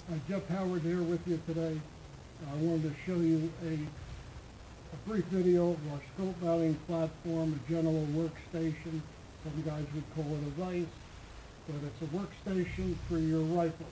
Jeff Howard here with you today. I wanted to show you a brief video of our scope mounting platform, a general workstation. Some guys would call it a Vise, but it's a workstation for your rifles.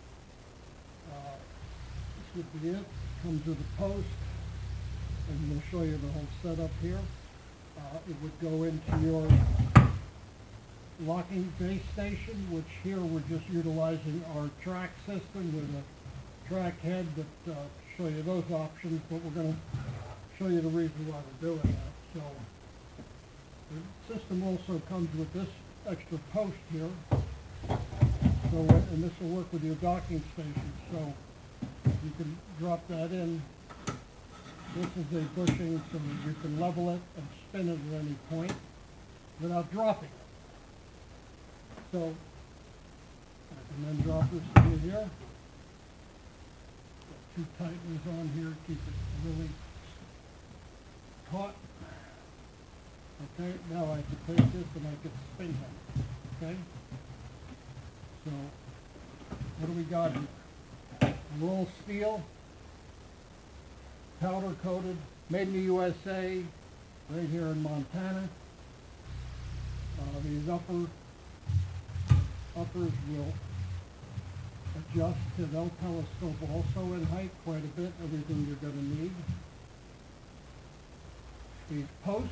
This would be it. It comes with a post, and we'll show you the whole setup here. It would go into your locking base station, which here we're just utilizing our track system with a track head that show you those options, but we're going to show you the reason why we're doing that. So the system also comes with this extra post here, so and this will work with your docking station, so you can drop that in. This is a bushing, so you can level it and spin it at any point without dropping it. So I can then drop this in here. Got two tighteners on here, keep it really taut. Okay, now I can take this and I can spin it. Okay? So what do we got here? Roll steel, powder coated, made in the USA, right here in Montana. These uppers will adjust to, they'll telescope also in height quite a bit, everything you're going to need. These posts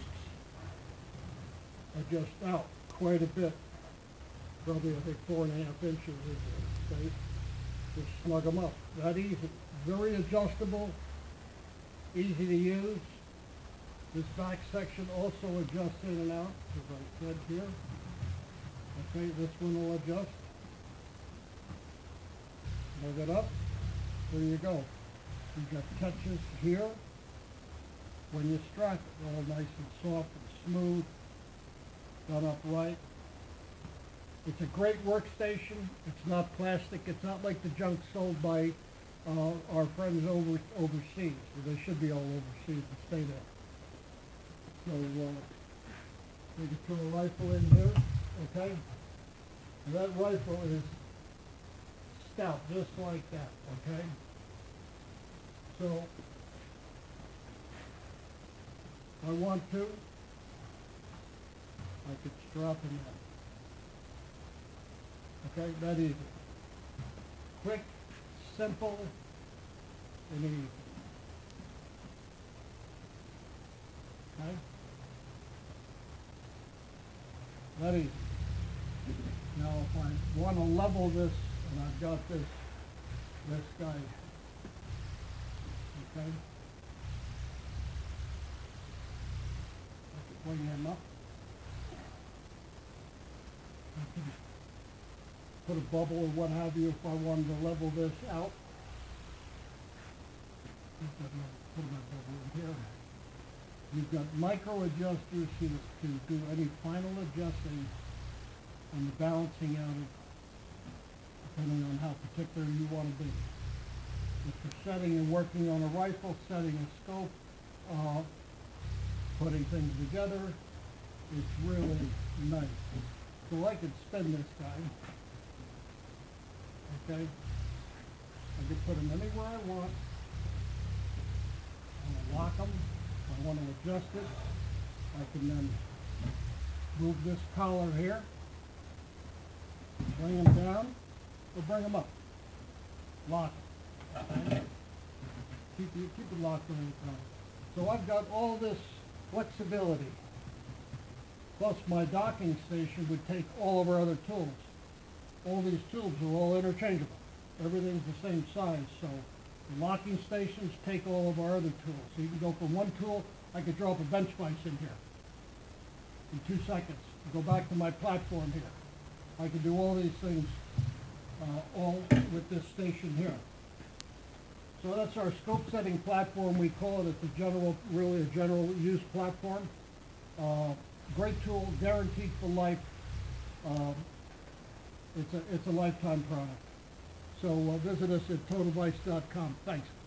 adjust out quite a bit, probably I think 4.5 inches is the space. Just snug them up, that easy, very adjustable, easy to use. This back section also adjusts in and out, as I said here. Okay, this one will adjust. Move it up. There you go. You've got catches here. When you strap it, all nice and soft and smooth, done up right. It's a great workstation. It's not plastic. It's not like the junk sold by our friends overseas. They should be all overseas and stay there. So we can throw a rifle in here, okay? And that rifle is stout, just like that, okay? So if I want to, I could strap in that. Okay, that easy. Quick, simple, and easy. Okay? That easy. Now if I want to level this, and I've got this guy, okay? I can bring him up. I can put a bubble or what have you if I wanted to level this out. Put my bubble in here. You've got micro adjusters to do any final adjusting and the balancing out of, depending on how particular you want to be. If you're setting and working on a rifle, setting a scope, putting things together, it's really nice. So I could spin this guy, okay? I could put him anywhere I want. I'm going to lock him. If I want to adjust it, I can then move this collar here, bring him down, or bring him up. Lock it. Okay? Keep it locked on the collar. So I've got all this flexibility. Plus my docking station would take all of our other tools. All these tools are all interchangeable. Everything's the same size, so the locking stations take all of our other tools. So you can go from one tool, I could drop a bench vise in here in 2 seconds. Go back to my platform here. I can do all these things all with this station here. So that's our scope setting platform, we call it. It's a general, really a general use platform. Great tool, guaranteed for life. It's a lifetime product. So visit us at totalvise.com. Thanks.